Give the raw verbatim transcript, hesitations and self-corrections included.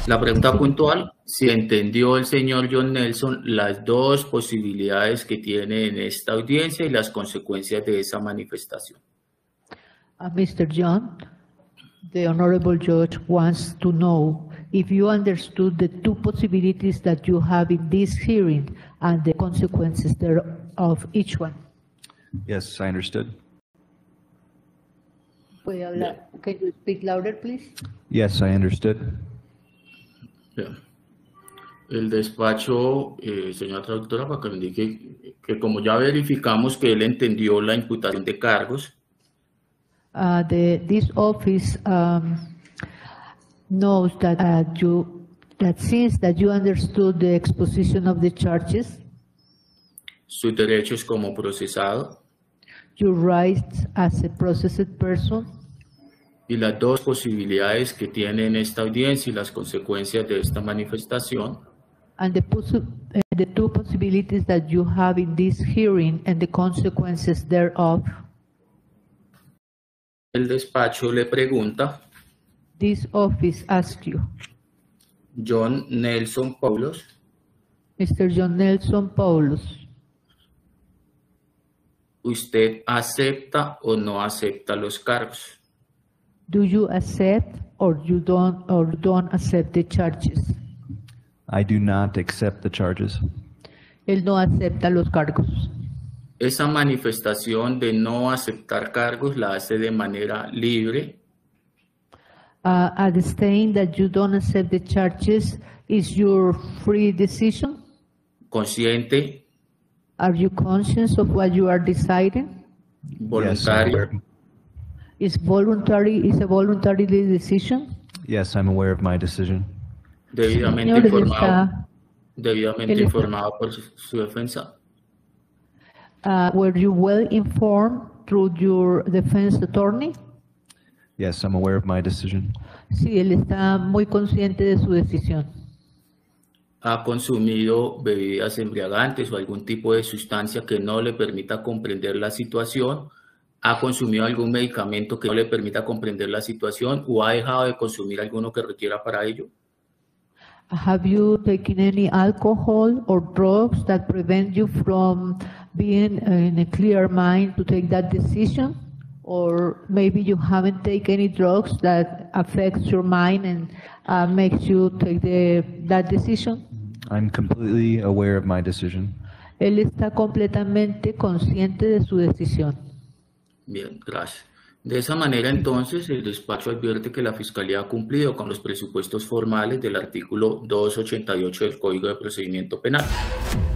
La pregunta puntual, si entendió el señor John Nelson las dos posibilidades que tiene en esta audiencia y las consecuencias de esa manifestación. Uh, Mister John, the Honorable Judge wants to know if you understood the two possibilities that you have in this hearing and the consequences thereof each one. Yes, I understood. ¿Puede hablar? Can you speak louder, please? Yes, I understood. Bien. El despacho, eh, señora traductora, para que le indique que como ya verificamos que él entendió la imputación de cargos, Uh, the, this office um, knows that uh, you, that since that you understood the exposition of the charges, sus derechos como procesado your rights as a processed person, y las dos posibilidades que tiene en esta audiencia y las consecuencias de esta manifestación, and the, possi uh, the two possibilities that you have in this hearing and the consequences thereof, el despacho le pregunta, this office asks you, John Nelson Paulos, Mister John Nelson Paulus, ¿usted acepta o no acepta los cargos? do you accept or you don't or don't accept the charges? I do not accept the charges. Él no acepta los cargos. Esa manifestación de no aceptar cargos la hace de manera libre, Uh, at the saying that you don't accept the charges is your free decision? consciente, Are you conscious of what you are deciding? Yes, I'm voluntaria, aware. Is voluntary, is a voluntary decision? Yes, I'm aware of my decision. debidamente Señor, él informado, está- debidamente él está- informado por su, su defensa. Uh, were you well informed through your defense attorney? Yes, I'm aware of my decision. Sí, él está muy consciente de su decisión. ¿Ha consumido bebidas embriagantes o algún tipo de sustancia que no le permita comprender la situación? ¿Ha consumido algún medicamento que no le permita comprender la situación o ha dejado de consumir alguno que requiera para ello? Have you taken any alcohol or drugs that prevent you from being in a clear mind to take that decision? Or maybe you haven't taken any drugs that affects your mind and uh, makes you take the, that decision? I'm completely aware of my decision. Él está completamente consciente de su decisión. Bien, gracias. De esa manera, entonces, el despacho advierte que la Fiscalía ha cumplido con los presupuestos formales del artículo doscientos ochenta y ocho del Código de Procedimiento Penal.